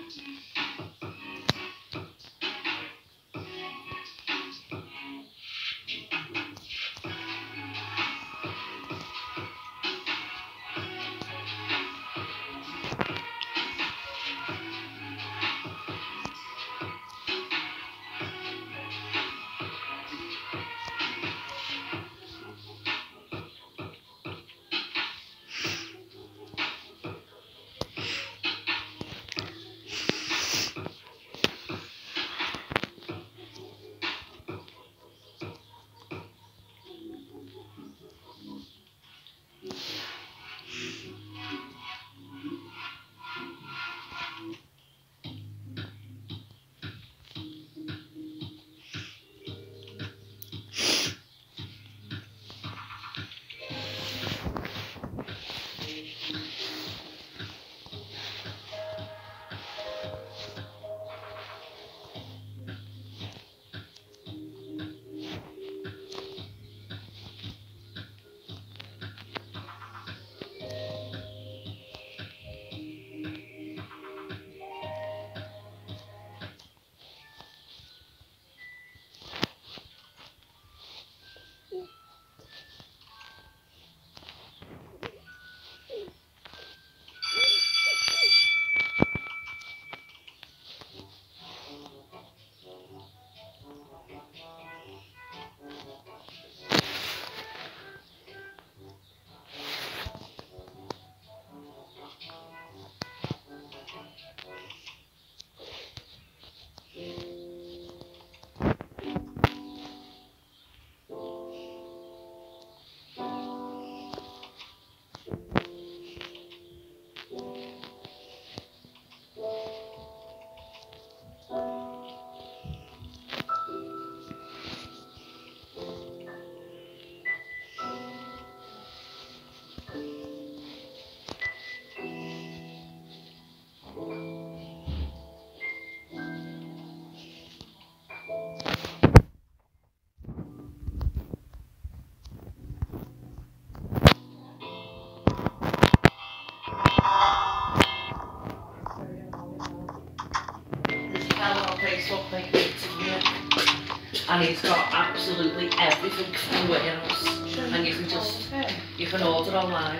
And he's got absolutely everything from warehouse. And you can just, you can order online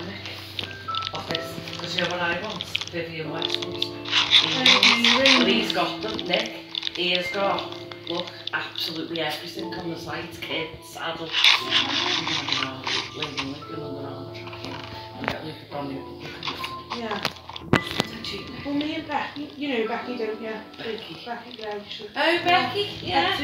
of this. Because you know what I want? Vivian Westwood. But he's got them, Nick. He has got, look, absolutely everything on the site. Kids, adults. Yeah. Well, me and Becky, you know Becky, don't you? Becky. Becky goes. Oh, Becky, yeah.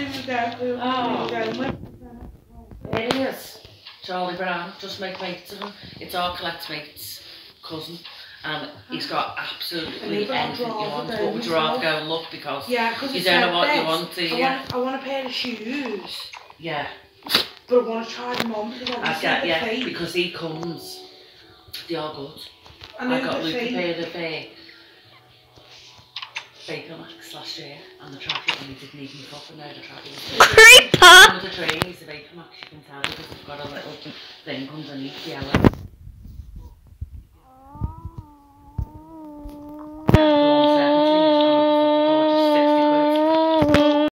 There he is. Charlie Brown, just make mates of him. It's our collect mates cousin. And he's got absolutely anything you want. What would you rather go and look? Because you don't know what you want, do you? I want a pair of shoes. Yeah. But I want to try them on because I get, yeah, because he comes. They are good. I got Luke a pair of Vapor Max last year, and the tracker, and he didn't even pop and now the tracker was Creeper! One of the trainings, the Vapor Max, you can tell because it's got a little thing underneath the yellow.